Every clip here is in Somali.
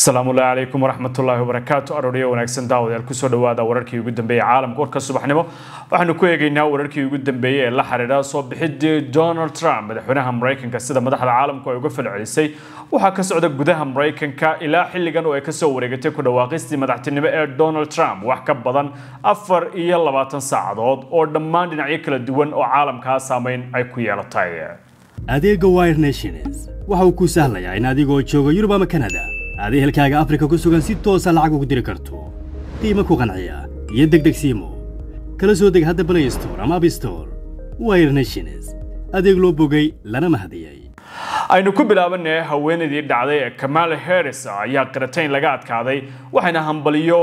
السلام عليكم ورحمة الله وبركاته أروريا ونكسن داود الكسر دواد وركي يقدم بي عالم كورك الصبح نمو وحنا كويجينا وركي يقدم بي الله حريرة صوب بحد دونالد ترامب مدحونها أمريكان كسيدة مدح العالم كوي يقفل عليسي وحكى سعودة جودها أمريكان كإلى حل جنوا يكسر ورقتي كل واقستي مدحت النبي دونالد ترامب وحكى بدن أفر يلا باتن ساعدود أو دمان دنيا الدول أو عالم كاسامين أيكويا لطاية. adeega Wire Nations waxa uu ku sahlayaa in adigoo jooga Yurub ama Canada aad ehelkaaga Afrika ku sugan si toos ah lacag ugu diri karto qiimo ku qanciya iyo degdeg siimo kala soo deg hadda Play Store ama App Store Wire Nations adeeg loo bogay lana mahadiyay aynu ku bilaabanay haweeneydii dhacday Kamala Harris ayaa qiratayn laga adkaaday waxayna hambaliyo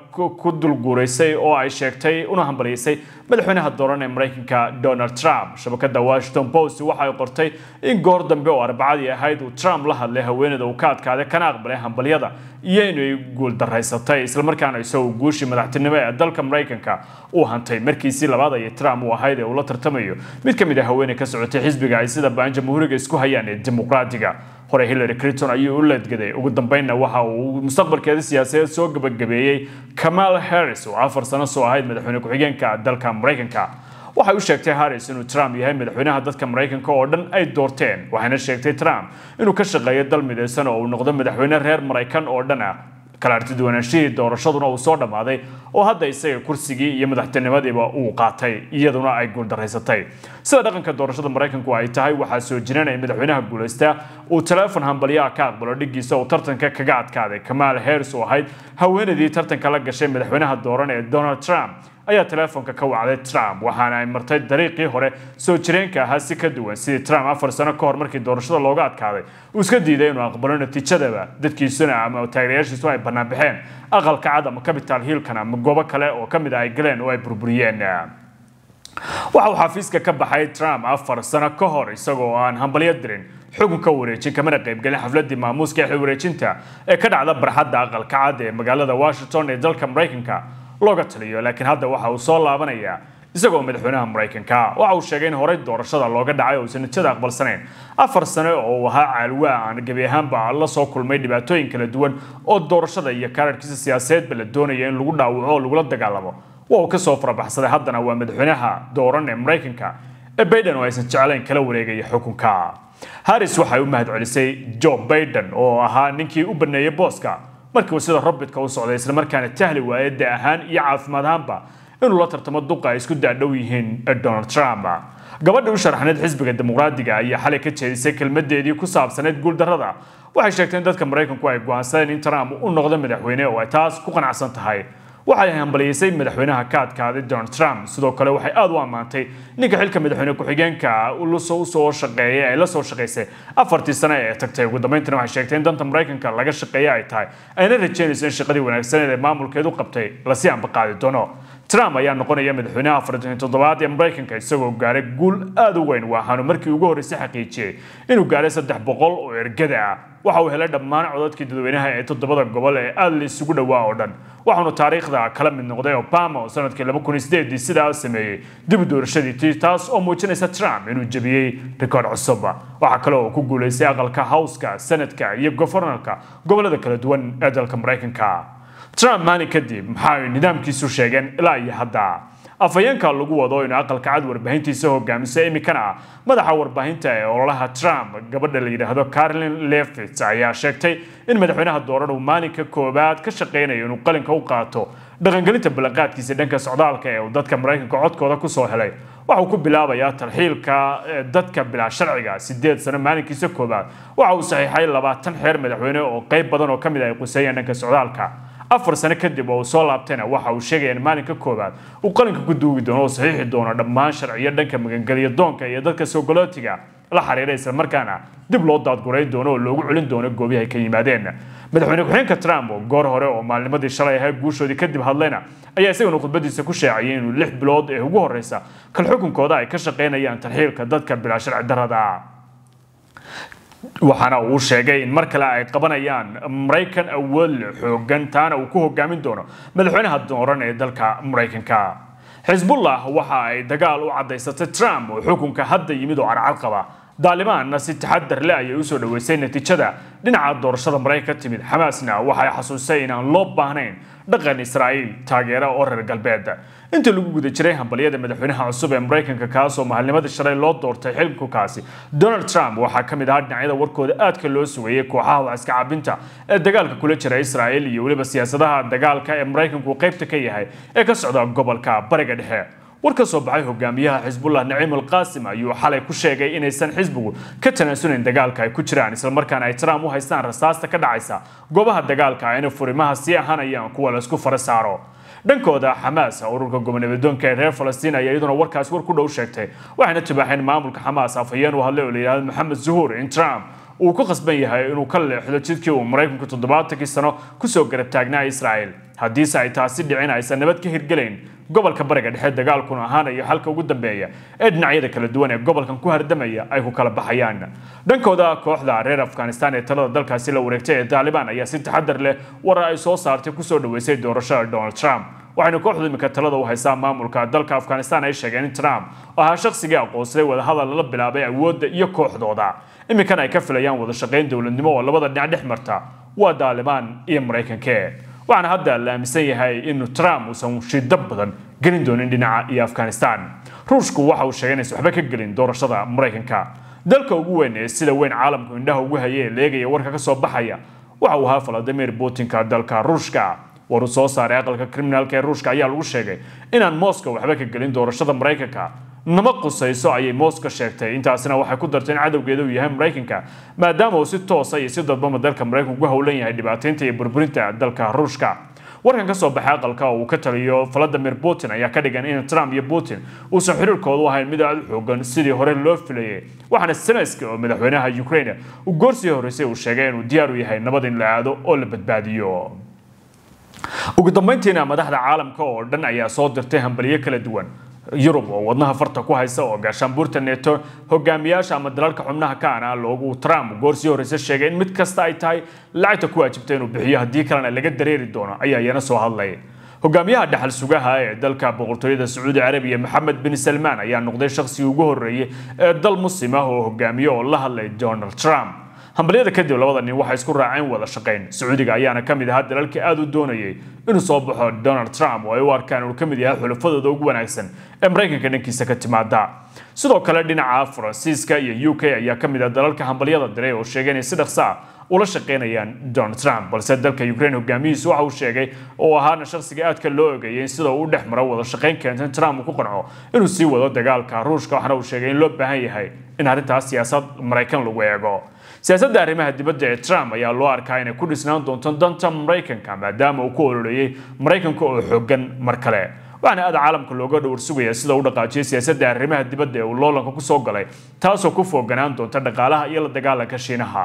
ku dulguureysay oo ay sheegtay una hambaliyay madaxweynaha dooran ee Mareykanka Donald Trump shabakada Washington Post waxay qortay in goor dambe oo Arbacadii ahayd uu Trump la hadlay haweeneyda uu ka adkaaday kana aqbalay hambaliyada iyo inay guul daraysatay isla markaana ay soo guushi madaxtinimo ee dalka Mareykanka uu hantay markiisii labaad ay Trump uu ahayd uu la tartamayo mid kamid ah haweeney ka socotay xisbiga ay sida baan jamhuuriga isku hayaan ee dimuqraadiga hore Hillary Clinton ayuu u leedgaday ugu dambeynna waxa uu mustaqbalkeeda siyaasadeed soo gabagabeeyay Kamala Harris oo 4 sano soo ahayd madaxweyne ku-xigeenka dalka Mareykanka waxay u sheegtay Harris inuu Trump yahay madaxweynaha dadka Mareykanka oo dhan ay doorteen waxayna sheegtay Trump inuu ka shaqeeyo dal midaysan oo uu noqdo madaxweyne reer Mareykan oo dhan ah kala artiduwanaanshihi doorashaduna uu soo dhamaaday oo hadda isaga kursigii iyo madaxtinimadiiba uu qaatay iyaduna ay guul daraysatay sida dhaqanka doorashada Mareykanku ay tahay waxa soo jiranay madaxweynaha guuleysta uu telefoon hambaliya ka aqbalo dhigiisa oo tartanka kaga adkaaday Kamala Harris oo ahayd haweeneydii tartanka la gashay madaxweynaha dooran ee Donald Trump ayaa telefoonka ka wacday Trump waxaana ay martay dariiqii hore soo jireenka ahaa si ka duwan sidii Trump 4 sano ka hor markii doorashada looga adkaaday uu iska diiday inuu aqbalo natiijada dadkiisuna ama taageerayaashiisu ay banaan baxeen aqalka cad ama Capitol Hill kana ama goobo kale oo kamid ah ay galeen oo ay burburiyeen waxa uu xafiiska ka baxay Trump 4 sano ka hor isagoo aan hambaliyo dirin xukunka wareejin kamana qayb galin xafladii maamuuska ee wareejinta ee ka dhacda barxadda aqalka cad ee magaalada Washington ee dalka Mareykanka looga taliyo laakiin hadda waxa uu soo laabanayaa isagoo madaxweynaha Mareykanka waxa uu sheegay in hore doorashada looga dhacay oo sanadada aqbalsaneen 4 sano oo ahaa caalwa aan gabi ahaanba la soo kulmay dhibaatooyin kala duwan oo doorashada iyo kaararkiisa siyaasadeed la doonayay in lagu dhaawaco oo lagu dagaalamo waa uu ka soo farabaxsaday haddana waa madaxweynaha dooran ee Mareykanka ee Biden oo aysan jeclayn kala wareegaya xukunka Harris waxay u mahadcelisay Joe Biden oo ahaa ninkii u baneeyay booska markii uu sida robotka u socday isla markaana tahli waayay ahaan iyo caafimaad ahaanba inuu la tartamo duqa isku daadhow yihiin Donald Trump gabadha u sharaxneed xisbiga dimuqraadiga ayaa xalay ka jeedisay kelmadeedii ku saabsaneed guul darrada waxay sheegtay in dadka Mareykanku ay go'aansadeen in Trump uu noqdo madaxweyne oo ay taas ku qanacsan tahay waxay hambaliyay madaxweynaha ka adkaaday Donald Trump sidoo kale waxay aad u amaantay ninka xilka madaxweyne ku-xigeenka uu soo shaqeeyay ay la soo shaqeysay 4 sano ee tagtay ugu dambeyntii waxay sheegtay in danta Mareykanka laga shaqeeyay ay tahay ayna rajaynayso in shaqadii wanaagsan ee maamulkeedu qabtay la sii anbaqaadi doono Trump ayaa noqonaya madaxweynaha 47 ee Mareykanka isagoo gaaray guul aad u weyn waxaanu markii ugu horeysay xaqiijiyay inuu gaaray 300 oo ergada ah waxa uu helay dhammaan codadkii dadweynaha ee 7 gobol ee aad la isugu dhawaa oo dhan waxaanu taariikhda kala mid noqday Obama oo sanadkii 2008 sidaa sameeyay dib u doorashadii taas oo muujinaysa Trump inuu jabiyay rikoor cusub waxa kale oo ku guuleystay aqalka House-ka Senate-ka iyo governorka gobolada kala duwan ee dalka Mareykanka Trump maalin kadib maxay nidaamkiisu sheegeen ilaa iyo hadda afayeenka lagu wado in aqalka cad warbaahintiisa hogaamisa imikana madaxa warbaahinta ee ololaha Trump gabadha la yiraahdo Caroline Leavitt ayaa sheegtay in madaxweynaha dooran uu maalinka koobaad ka shaqeynayo inuu qalinka u qaato dhaqangelinta ballanqaadkiisa dhanka socdaalka ee dadka Mareykanka codkooda ku soo helay waxa uu ku bilaabayaa tarxiilka dadka bilaa sharciga 8 sano maalinkiisa koobaad waxa uu saxiixay 20 xeer madaxweyne oo qayb badan oo kamid ah quseeyeen dhanka socdaalka 4 sano kadib oo soo laabtayna waxa uu sheegay in maalinka koobaad uu qalinka ku duubi doono oo saxiixi doono dhammaan sharciyo dhanka magangeliyo doonka iyo dadka soo galootiga la xiriiray isla markaana dib loo daadguray doono oo loogu celin doono goobaha ay ka yimaadeen madaxweyne ku-xigeenka Trump oo goor hore oo maalnimadii shalay ahayd guushoodii kadib hadlayna ayaa isaguna khudbadiisa ku sheegay inuu 6 bilood ee ugu horeysa kal xukunkooda ay ka shaqeynayaan tarxiilka dadka bilaa sharci darrada waxaana uu sheegay in mar kale ay qabanayaan Mareykan awal xoogan taana uu ku hogaamin doono madaxweynaha dooran ee dalka Mareykanka Hezbollah waxa ay dagaal u cadeysatay Trump oo xukunka hadda yimid oo carcar qaba daalibaanna si taxadar leh ayay u soo dhaweysay natiijada dhinaca doorashada Mareykanka ka timid. Xamaasna waxay xasuusay inaan loo baahnayn dhaqan Israa'iil taageero oo reer galbeed. inta lagu guda jiray hambaliyada madaxweynaha cusub ee Mareykanka kaasoo maalnimadii shalay loo doortay xilkaasi Donald Trump waxaa ka mid ah dhinacyada warkooda aadka loo sugayay kooxaha wax iska cabinta ee dagaalka kula jira Israa'iil iyo waliba siyaasadaha dagaalka ee Mareykanku qaybta ka yahay ee ka socda gobolka Bariga Dhexe. warka soo baxay hogaamiyaha Xisbullah Naciim al-Qaasim ayuu xalay ku sheegay inaysan xisbigu ka tanaasulin dagaalka ay ku jiraan isla markaana ay Trump u haystaan rasaasta ka dhacaysa goobaha dagaalka ayna furimaha si ahaanayaan kuwa la isku farasaaro. dhankooda Xamaas ururka gobnadoonka ee reer Falastiin ayaa iyaduna warkaas war ku dhow sheegtay waxayna tibaaxeen maamulka Xamaas afayeen u hadlay oo leeyahay Maxamed Zuhur in Trump uu ku qasban yahay inuu ka leexdo jidkii uu Mareykanku 70 sano ku soo garab taagnaa Israa'iil haddii ay taasi dhicin aysan nabad ka hirgalayn gobolka Bariga Dhexe dagaalkuna ahaanayo halka ugu dambeeya ee dhinacyada kala duwan ee gobolkan ku hardamaya ay ku kala baxayaan. dhankooda kooxda reer Afghanistan ee talada dalkaasi la wareegtay ee Taliban ayaa si taxadar leh war ay soo saartay ku soo dhaweysay doorashada Donald Trump waxayna kooxdu imika talada u haysaa maamulka dalka Afghanistan ay sheegeen in Trump ahaa shakhsiga aqoonsaday wada hadal la bilaabay awoodda iyo kooxdooda imikana ay ka filayaan wada shaqayn dawladnimo oo labada dhinac dhex marta waa Taliban iyo Mareykanka. waxaana hadda la aaminsan yahay in Trump uusan shida badan gelin doonin dhinaca iyo Afghanistan. Ruushku waxa uu sheegay inaysan waxba ka gelin doorashada Mareykanka. dalka ugu weyn ee sida weyn caalamku indhaha ugu hayay leegaya warka ka soo baxaya waxa uu ahaa Vladimir Putin ka dalka Ruushka. war soo saaray aqalka criminalka ee Ruushka ayaa lagu sheegay inaan Moscow waxba ka gelin doorashada Mareykanka. nama qusayso ayay Moscow sheegtay intaasina waxay ku dartay in cadawgeedu uu yahay Mareykanka maadaama uu si toos ah iyo si dadba dalka Mareykanka ugu howlan yahay dhibaateynta iyo burburinta dalka Ruushka. warkan ka soo baxay aqalka oo uu ka taliyo Vladimir Putin ayaa ka dhigan in Trump iyo Putin uu soo xiriirkoodu ahayn mid aad u xoogan sidii hore loo filayay waxaana Zelensky oo madaxweynaha Ukraine uu goorsii horeysay uu sheegay inuu diyaar u yahay nabad in la aado oo la badbaadiyo. ugu dambeyntiina madaxda caalamka oo dhan ayaa soo dirtay hambaliyo kala duwan. Yurub oo wadnaha farta ku haysa oo gaashaanbuurta NATO hogaamiyaasha ama dalalka xubnaha ka ah loogu Trump goorsii horeysay sheegay in mid kasta ay tahay lacagta ku waajibtay inuu bixiyo haddii kalena laga dareeri doono ayaa yana soo hadlay. hogaamiyaha dhaxal sugaha ee dalka boqortooyada Sacuudi Carabiya Mohammed bin Salman ayaa noqday shakhsi ugu horeeyay ee dal muslim ah oo hogaamiyo oo la hadlay Donald Trump. hambaliyada kadib labada nin waxay isku raaceen wada shaqayn. Sacuudiga ayaana ka mid ah dalalka aad u doonayay inuu soo baxo Donald Trump oo ay u arkaan inuu ka mid yahay xulafadooda ugu wanaagsan ee Mareykanka dhankiisa ka timaada. sidoo kale dhinaca Faransiiska iyo UK ayaa ka mid ah dalalka hambaliyada diray oo sheegay in si dhaqso ah ula shaqeynayaan Donald Trump balse dalka Ukraine hogaamiyihiisu waxa uu sheegay oo ahaana shakhsiga aadka loo ogeeyay sida uu dhex maro wada shaqeyn keentay Trump ku qanco inuu sii wado dagaalka Ruushka waxana uu sheegay in loo baahan yahay in arrintaas siyaasad Mareykan lagu eego. siyaasadda arrimaha dibadda ee Trump ayaa loo arkaa inay ku dhisnaan doonto danta Mareykanka maadaama uu ku ololeeyay Mareykanka oo xoogan mar kale. waxaana aad caalamka looga dhowr sugaya sida uu dhaqaajiyay siyaasadda arrimaha dibadda ee uu loolanka ku soo galay taasoo ku foganaan doonta dhaqaalaha iyo la dagaalanka Shiinaha.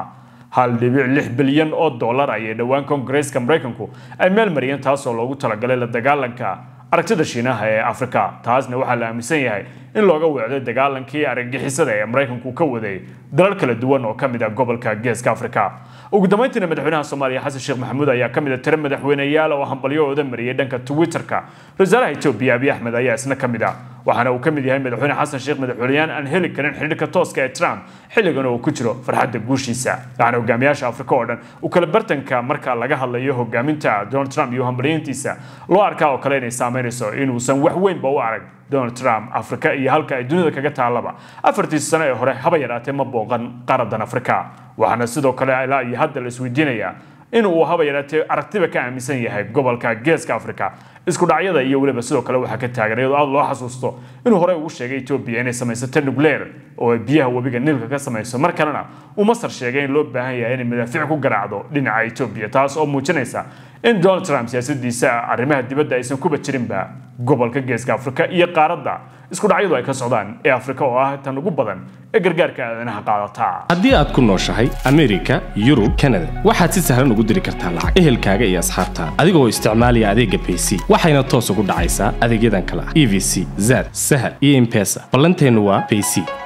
1.6 bilyan oo dollar ayay dhawaan Congress-ka Mareykanku ay meel mariyeen taasoo loogu talagalay la dagaalanka aragtida Shiinaha ee Afrika. taasna waxaa la aaminsan yahay in looga weecdo dagaalankii argagixisada ee Mareykanku ka waday dalal kala duwan oo ka mid ah gobolka Geeska Afrika. ugu dambeyntiina madaxweynaha Soomaaliya Xasan Sheekh Maxamuud ayaa ka mid ah tiro madaxweynayaal oo hambaliyooda mariyay dhanka Twitter-ka. Wasaaraha Itoobiya Abiy Ahmed ayaa isna ka mid ah waxaana uu ka mid yahay madaxweyne Xasan Sheekh madaxweynayaan aan heli karin xiriirka tooska ee Trump xilligan oo ku jiro farxadda guushiisa. waxaana hogaamiyaasha Afrika oo dhan u kala bartanka marka laga hadlayo hogaaminta Donald Trump iyo hambaliyintiisa loo arkaa oo kale inay saameynayso inuusan wax weynba u arag Donald Trump Afrika iyo halka ay dunida kaga taalaba 4 sano ee hore haba yaraatee ma booqan qaradan Afrika. waxaana sidoo kale ilaa iyo hadda la isweydiinayaa in uu haba yaraatee aragtiba ka aaminsan yahay gobolka Geeska Afrika. isku dhacyada iyo waliba sidoo kale waxa ka taagan iyadoo aad loo xasuusto inuu hore ugu sheegay Ethiopia inay samaysato nuclear oo biyaha wabiga Niilka ka samayso markana uu Masar sheegay in loo baahan yahay in madaafiic ku garaacdo dhinaca Ethiopia taas oo muujinaysa in Donald Trump siyaasadiisa arrimaha dibadda aysan ku bajirinba gobolka Geeska Afrika iyo qaaradda isku dhacyadu ay ka socdaan ee Afrika oo ah tan ugu badan ee gargaarka aadanaha qaadata. haddii aad ku nooshahay Amerika, Yurub, Canada waxaad si sahlan ugu diri kartaa lacag ehelkaaga iyo asxaabtaada adigoo isticmaalaya adeegga Payc waxayna toos ugu dhacaysaa adeegyadan kala EVC, Zad, Sahal iyo M-Pesa. ballanteenu waa Payc.